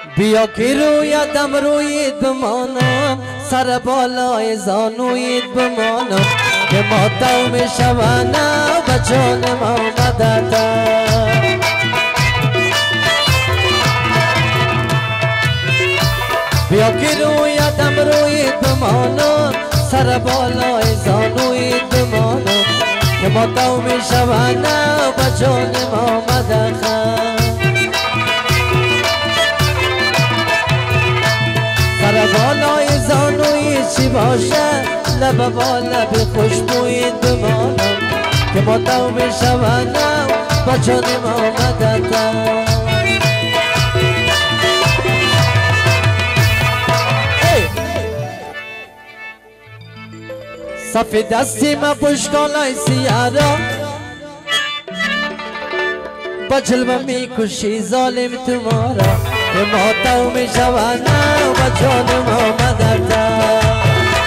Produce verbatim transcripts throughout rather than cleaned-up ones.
بیا که رویدم رویت بمانم سر بالای زانویت بمانم که ماتم میشوانم و جانم آمدتم بیا که رویدم رویت بمانم سر بالای زانویت بمانم که ماتم میشوانم و جانم آمدتم سر بالای زانوی چی باشه لب با لب خوشبویت بمانم که ماتم میشوانم با جانم آمدتم صف دستی ما پشکالای سیارا با جلوه میکشی ظالم تمارا که ماتم میشوانم و جانم آمدتم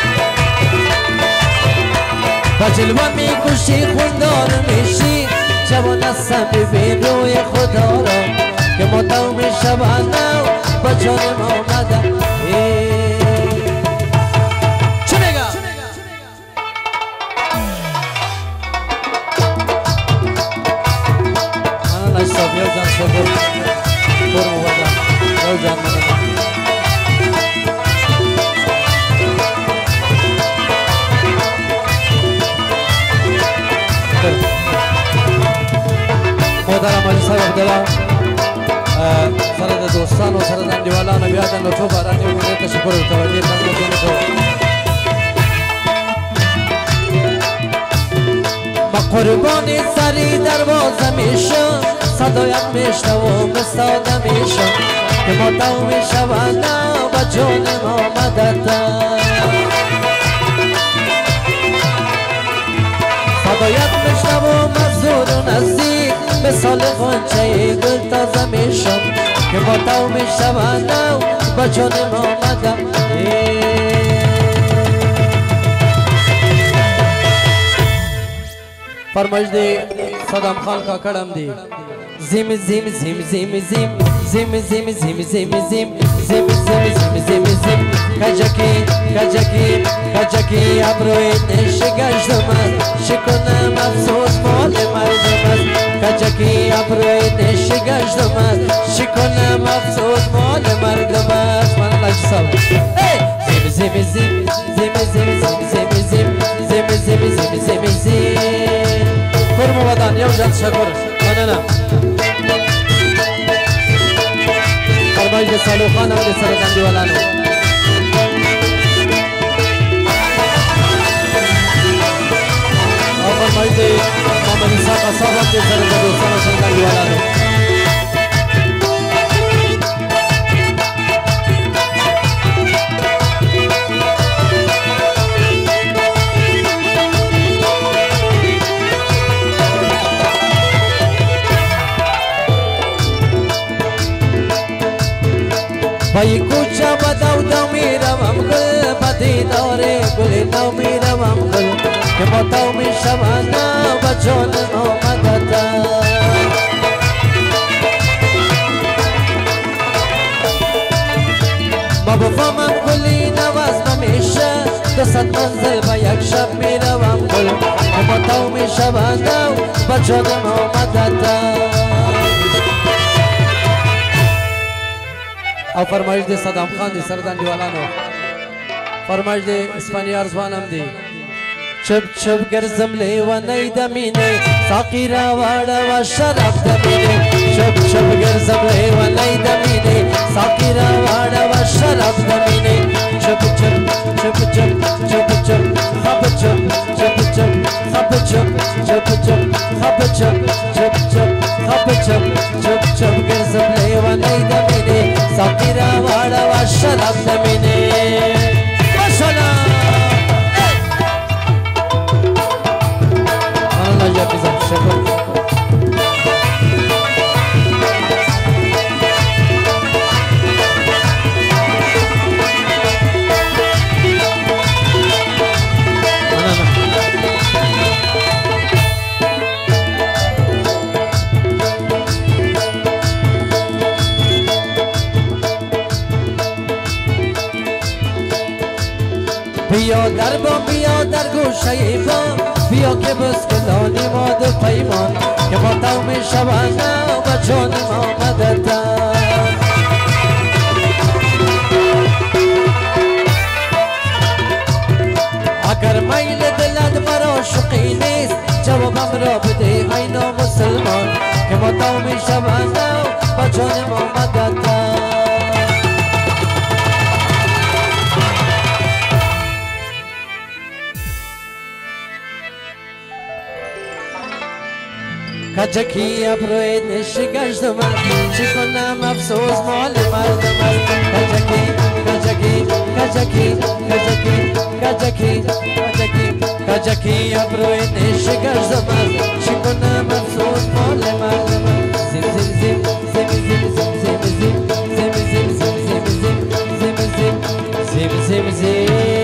با جلوه میکشی خوندار میشی جوان هستم ببین روی خدا را که ماتم میشوانم و جانم آمدتم چه میگم؟ من نشتاب یو جان شکر برمو بدم یو جان منم محترم حاجی صاحب عبدالله سر د دوستان و سر د انډیوالانو بیا د لوټو بارانې وګړي تشکر ورته ډېر مننه کوم با قربانی سری دروازه میشم صدایت میشنوم استاده میشم که ماتم میشوانم و جانم آمدتم صدایت میشنوم از دور و نزدیک مثال غنچه گل تازه میشم که ماتم میشوانم و جانم آمدم فرمایش دی صدام خان کا کڑم دی زم زم زم زم زم زم زم زم زم زم زم زم زم زم زم کجکی کجکی کجکی ابروی نشگشتم شکنم افسوس مال مردم کجکی ابروی نشگشتم شکنم افسوس مال مردم من لجسم زم زم زم زم زم زم زم زم زم زم زم زم زم فرمو بدن یو جان شکر مننه فرمایش سالو خان هم د سره د انډیوالانو او فرمایش د محمد اسحاق صاحب هم د سره د دوستانو سره د انډیوالانو بای کوچه بدو دو میروم گل بدی داره گل دو میروم گل که ماتم میشوانم و جانم آمدتم ما بفهمم گلی نواز نمیشه دو صد منزل با یک شب میروم گل که ماتم میشوانم و جانم آمدتم او فرمایش دی صدام خان دی سر د انډیوالانو فرمایش دی اسپانیا ارزوان هم دی چپ چپ ګرځم لیونی د مینې ساقي راواړه شراب د مینې چپ چپ ګرځم لیونی د مینې ساقي راواړه شراب د مینې چپ چپ چپ چپ چپ چپ خپ چپ چپ چپ خپ چپ چپ چپ خپ چپ چپ چپ خپ چپ چپ چپ ګرځم لیونی د مینې ساقي راواړه شراب د مینې Ya pisam şakır. بیا در بام بیا در گوشه بام بیا که بسکلانی ما دو پیمان که ما توم شبانه و جان ما مددن اگر میل دلت مرا شقی نیست جوابم را بده ای نامسلمان که ما توم شبانه و جان ما مددن کجکی ابروی نشگشت من چی کنم افسوس مال مردم است کجکی کجکی کجکی کجکی کجکی کجکی کجکی ابروی نشگشت من چی کنم افسوس مال مردم است زیم زیم زیم زیم زیم زیم زیم زیم زیم زیم زیم زیم زیم زیم زیم زیم